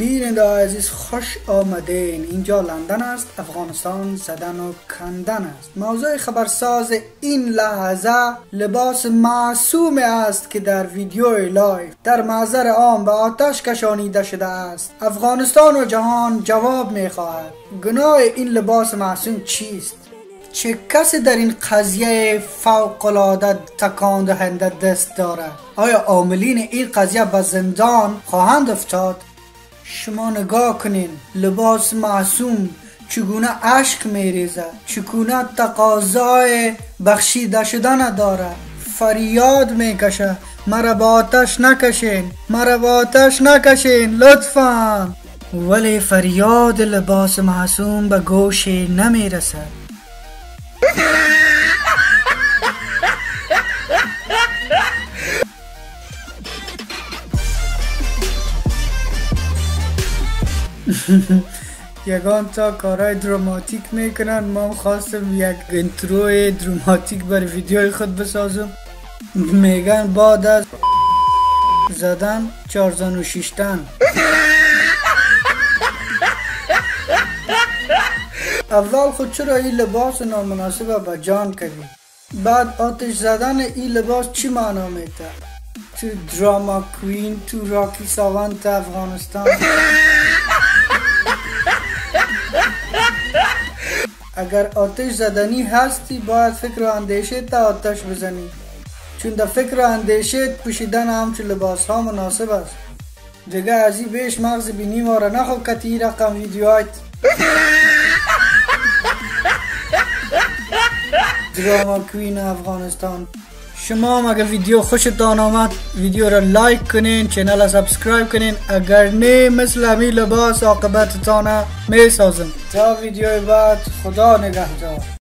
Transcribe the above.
بیننده عزیز خوش آمدین. اینجا لندن است، افغانستان زدن و کندن است. موضوع خبرساز این لحظه لباس معصوم است که در ویدیو لایو در محضر عام به آتش کشانیده شده است. افغانستان و جهان جواب می خواهد گناه این لباس معصوم چیست؟ چه کسی در این قضیه فوق‌العاده تکان دهنده دست دارد؟ آیا عاملین این قضیه به زندان خواهند افتاد؟ شما نگاه کنین، لباس معصوم چگونه اشک میریزد، چگونه تقاضای بخشیده شدن داره، فریاد میکشه مرا به آتش نکشین، مرا به آتش نکشین لطفا. ولی فریاد لباس معصوم به گوش نمیرسد. یگان تا کارهای دراماتیک میکنن، ما خواستم یک انتروی دراماتیک برای ویدیوی خود بسازم. میگن بعد از زدن 4 زن و 6 تن. اول خود چرا این لباس نامناسب به جان کردی؟ بعد آتش زدن این لباس چی معنا میده؟ تو دراما کوین، تو راکی ساونت افغانستان. اگر آتش زدنی هستی باید فکر و اندیشه تا آتش بزنی، چون در فکر و اندیشه پوشیدن همچون لباس ها مناسب است. دیگه از این بیش مغز بینی ما را نخواه کتی رقم ویدیوهایت. دراما کوین افغانستان. شما هم اگر ویدیو خوشتان آمد ویدیو را لایک کنین، چینل را سابسکرایب کنین. اگر نه مثل همین لباس عاقبتتان می سازم. تا ویدیو بعد، خدا نگهدار.